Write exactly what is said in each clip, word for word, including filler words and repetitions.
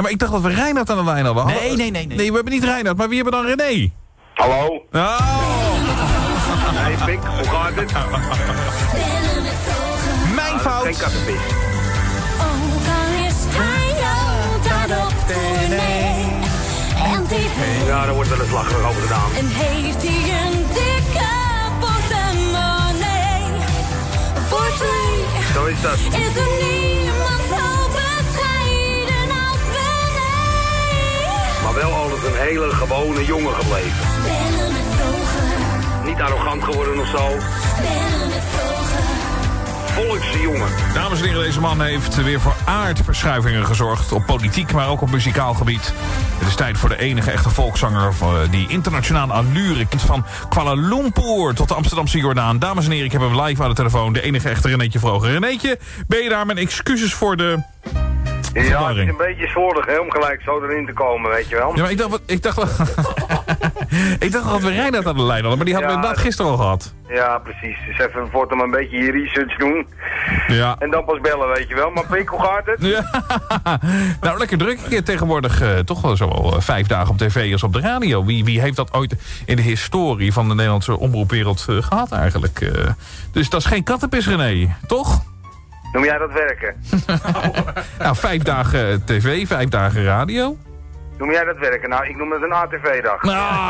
maar ik dacht dat we Reinhard aan de lijn hadden. Nee, nee, nee, nee. Nee, we hebben niet Reinhard, maar wie hebben dan René? Hallo? Oh. Hey Pik, hoe gaat het? Mijn Ah, fout. geen kattenvis. Ook al is hij altijd op tournee en tv. Ja, daar wordt wel eens lacherig over gedaan. En heeft hij een dikke portemonnee. Voor twee Zo is dat. is er niemand zo bescheiden als René. Maar wel altijd een hele gewone jongen gebleven. Bellen met vroeger, Niet arrogant geworden of zo. bellen met vroeger. Volkse jongen. Dames en heren, deze man heeft weer voor aardverschuivingen gezorgd. Op politiek, maar ook op muzikaal gebied. Het is tijd voor de enige echte volkszanger die internationale allure kent. Van Kuala Lumpur tot de Amsterdamse Jordaan. Dames en heren, ik heb hem live aan de telefoon. De enige echte Renéetje Vroger. Renéetje, ben je daar? Mijn excuses voor de... Ja, het is een beetje slordig hè, om gelijk zo erin te komen, weet je wel. Ja, maar ik dacht... wat- Ik dacht, ik dacht dat we Reinhard aan de lijn hadden, maar die hadden we Ja, inderdaad gisteren al gehad. Ja, precies. Dus even voor hem een beetje je research doen. Ja. En dan pas bellen, weet je wel. Maar Pik, hoe gaat het? Ja. Nou, lekker druk. Ik heb tegenwoordig uh, toch wel zo wel uh, vijf dagen op tv als op de radio. Wie, wie heeft dat ooit in de historie van de Nederlandse omroepwereld uh, gehad eigenlijk? Uh, dus dat is geen kattenpis, René, toch? Noem jij dat werken? Nou, vijf dagen tv, vijf dagen radio. Noem jij dat werken? Nou, ik noem het een A T V-dag. Ah.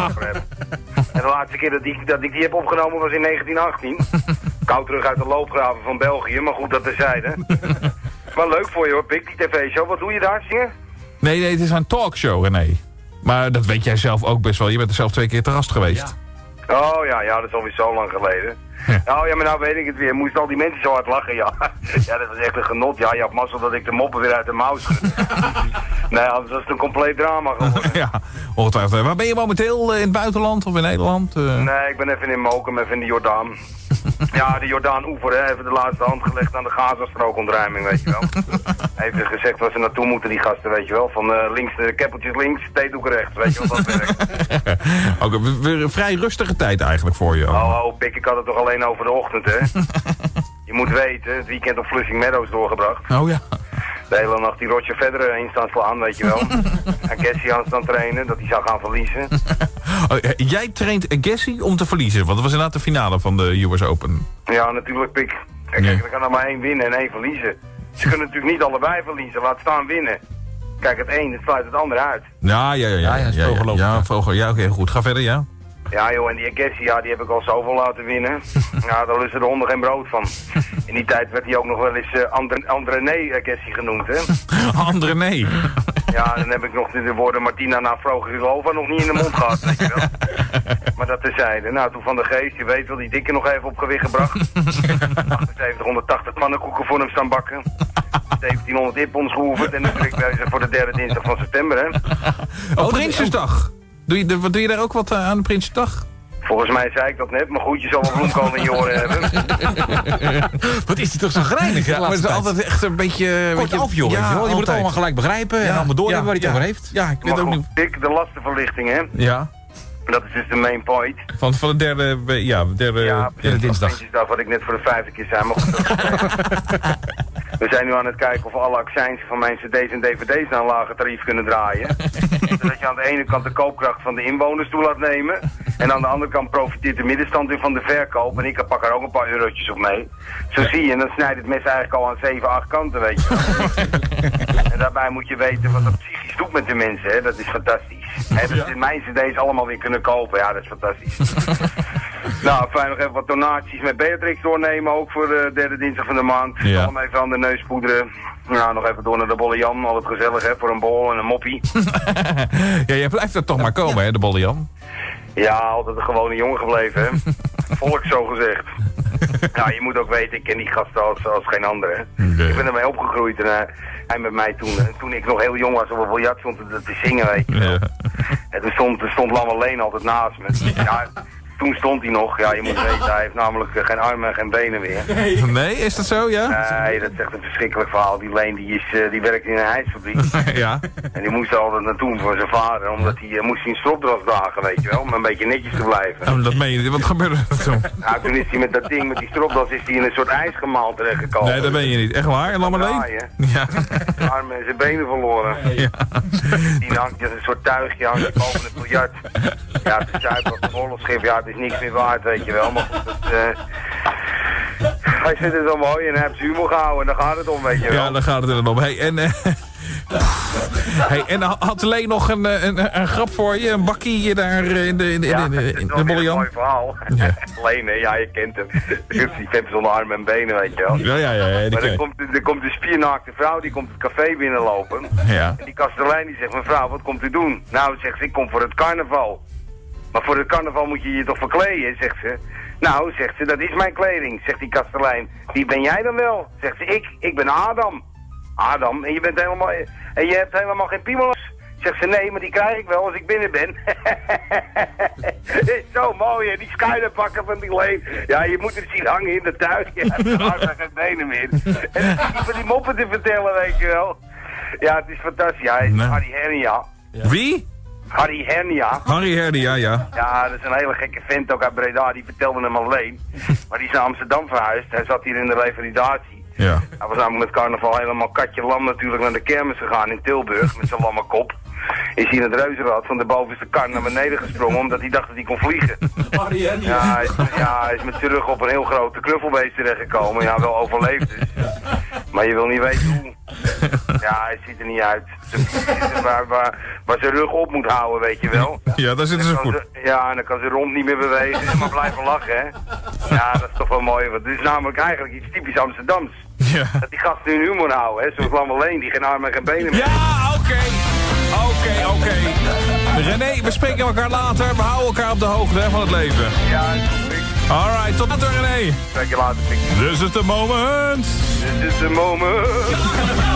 En de laatste keer dat, die, dat ik die heb opgenomen was in negentien achttien. Koud terug uit de loopgraven van België, maar goed dat terzijde. Maar leuk voor je hoor, Pik, die tv-show. Wat doe je daar, zingen? Nee, nee, het is een talkshow, René. Maar dat weet jij zelf ook best wel. Je bent er zelf twee keer te gast geweest. Oh ja, ja, dat is alweer zo lang geleden. Ja. Oh ja, maar nou weet ik het weer. Moest al die mensen zo hard lachen, ja. Ja, dat was echt een genot. Ja, je had mazzel dat ik de moppen weer uit de mouw schudde. Nee, anders was het een compleet drama geworden. Ja, ongetwijfeld. Waar ben je momenteel? In het buitenland of in Nederland? Uh... Nee, ik ben even in Mokum, even in de Jordaan. Ja, de Jordaan-oever, hè. Even de laatste hand gelegd aan de Gazastrookontruiming, weet je wel. Even gezegd waar ze naartoe moeten, die gasten, weet je wel. Van uh, links, de keppeltjes links, theedoeken rechts, weet je wel, dat werkt. Oké, okay, weer een vrij rustige tijd eigenlijk voor je. Oh, oh, Pik, ik had het toch alleen over de ochtend, hè. Je moet weten, het weekend op Flushing Meadows doorgebracht. Oh ja. De hele nacht die Roger Federer in staan slaan, weet je wel. En Gassi aan staan trainen, dat hij zou gaan verliezen. Oh, jij traint Gassi om te verliezen, want dat was inderdaad de finale van de U S Open. Ja, natuurlijk, Pik. Kijk, Nee. er kan er maar één winnen en één verliezen. Ze kunnen natuurlijk niet allebei verliezen, laat staan winnen. Kijk, het een, het sluit het ander uit. Ja, ja, ja. Ja, Ja, ja, ja, Vroger ja, loopt, ja, ja. Vroger, ja, oké, goed. Ga verder, ja. Ja joh, en die Gassi, ja, die heb ik al zoveel laten winnen. Ja, daar lusten de honden geen brood van. In die tijd werd hij ook nog wel eens uh, Andre, Andrené Gassi genoemd, hè. André, nee. Ja, dan heb ik nog de woorden Martina na Vrogerova nog niet in de mond gehad, weet je wel. Maar dat terzijde. Nou, toen Van de Geest, je weet wel, die dikke nog even op gewicht gebracht. achtenzeventighonderdtachtig pannenkoeken voor hem staan bakken. zeventienhonderd ippons geoefend en nu ben ik bezig voor de derde dinsdag van september, hè. Oh, Prinsjesdag. Doe je, doe je daar ook wat uh, aan de Prinsjesdag? Volgens mij zei ik dat net, maar goed, je zal wel bloemkool in je oren hebben. Wat is die toch zo greinig, Ja, maar het is altijd echt een beetje... Kort beetje- af, joh. Ja, weet je wel. Je moet het altijd. allemaal gelijk begrijpen en Ja, allemaal door ja, hebben waar hij het ja. over heeft. Ja, ik weet Maar ook goed, niet... Dick, de lastenverlichting, hè. Ja, Dat is dus de main point. van, van de derde... Ja, derde, Ja, derde dinsdag. Prinsjesdag, wat ik net voor de vijfde keer zei. Maar goed, dat we zijn nu aan het kijken of we alle accijns van mijn cd's en dvd's naar een lager tarief kunnen draaien. Zodat je aan de ene kant de koopkracht van de inwoners toe laat nemen. En aan de andere kant profiteert de middenstand weer van de verkoop. En ik pak er ook een paar eurotjes op mee. Zo zie je, en dan snijdt het mes eigenlijk al aan zeven, acht kanten, weet je wel. En daarbij moet je weten wat dat psychisch doet met de mensen, hè. Dat is fantastisch. Hè, dat ze mijn cd's allemaal weer kunnen kopen, ja, dat is fantastisch. Nou, fijn nog even wat donaties met Beatrix doornemen, ook voor de derde dinsdag van de maand. Ja. Allemaal even aan de neus poederen. Nou, nog even door naar de Bolle Jan, altijd gezellig hè, voor een bol en een moppie. Ja, jij blijft er toch maar komen, hè, de Bolle Jan. Ja, altijd een gewone jongen gebleven, hè. Volk zo gezegd. Nou, je moet ook weten, ik ken die gasten als, als geen andere. Nee. Ik ben ermee opgegroeid en uh, hij met mij toen, uh, toen ik nog heel jong was op een biljart stond te, te zingen, weet je wel. Ja. En toen stond, er stond Lam alleen altijd naast me. Ja, Toen stond hij nog. Ja, je moet weten, hij heeft namelijk uh, geen armen en geen benen meer. Nee, is dat zo, ja? Nee, dat is echt een verschrikkelijk verhaal. Die Leen die is, uh, die werkt in een ijsfabriek. Ja. En die moest er altijd naartoe voor zijn vader, omdat hij uh, moest zijn stropdas dragen, weet je wel, om een beetje netjes te blijven. Oh, dat meen je niet. Wat gebeurde er toen? Nou, toen is hij met dat ding, met die stropdas, is hij in een soort ijsgemaal terechtgekomen. Nee, dat ben je niet. Echt waar? En laat maar alleen? Ja. Zijn armen en zijn benen verloren. Ja. Die hangt als een soort tuigje hangt boven het biljart. Ja, het is zuiver op het oorlogsschip, ja, het is niks meer waard, weet je wel. Maar goed, dat, uh, hij vindt het wel mooi en hij heeft zijn humor gehouden en daar gaat het om, weet je wel. Ja, daar gaat het inderdaad om. Hey, en... Uh, hey, en had Leen nog een, een, een grap voor je? Een bakkie daar in de, in de, ja, in de, in de, in de een Bollejan? mooi verhaal. Ja. Leen, hè, ja, je kent hem. Die vent zonder armen en benen, weet je wel. Ja, ja, ja. ja die maar ken er ik. komt, er komt een spiernaakte vrouw, die komt het café binnenlopen. Ja. En die kastelein die zegt, mevrouw, wat komt u doen? Nou, zegt ze, ik kom voor het carnaval. Maar voor het carnaval moet je je toch verkleden, zegt ze. Nou, zegt ze, dat is mijn kleding, zegt die kastelein. Wie ben jij dan wel? Zegt ze, ik, ik ben Adam. Adam, en je bent helemaal, en je hebt helemaal geen piemels. Zegt ze, nee, maar die krijg ik wel als ik binnen ben. Is zo mooi, hè, die schuilenpakken van die Leen. Ja, je moet het zien hangen in de tuin. Ja, de armen geen benen meer. En dan zit hij van die moppen te vertellen, weet je wel. Ja, het is fantastisch. Ja, hij is Nee. Harry Hernia. Ja. Wie? Harry Hernia. Harry Herdy, ja, ja. Ja, dat is een hele gekke vent ook uit Breda, die vertelde hem alleen. Maar die is naar Amsterdam verhuisd, hij zat hier in de revalidatie. Ja. Hij was namelijk met carnaval helemaal katje lam natuurlijk naar de kermis gegaan in Tilburg, met zijn lamme kop. Is hij in het reuzenrad van de bovenste kar naar beneden gesprongen, omdat hij dacht dat hij kon vliegen. Ja, hij is, ja, hij is met zijn rug op een heel grote knuffelbeest terechtgekomen. Ja, wel overleefd dus. Maar je wil niet weten hoe. Ja, hij ziet er niet uit. Waar, waar, waar zijn rug op moet houden, weet je wel. Ja, daar zitten ze Dan kan goed. ze- Ja, en dan kan ze rond niet meer bewegen, maar blijven lachen, hè. Ja, dat is toch wel mooi. Want het is namelijk eigenlijk iets typisch Amsterdams. Ja. Dat die gasten hun humor houden, hè. Zoals Lam alleen, die geen armen en geen benen meer. Ja, oké. Oké, oké. René, we spreken elkaar later. We houden elkaar op de hoogte hè, van het leven. Ja, dat is goed. Alright, tot later René. Spreek je later, Pik. This is the moment. This is the moment.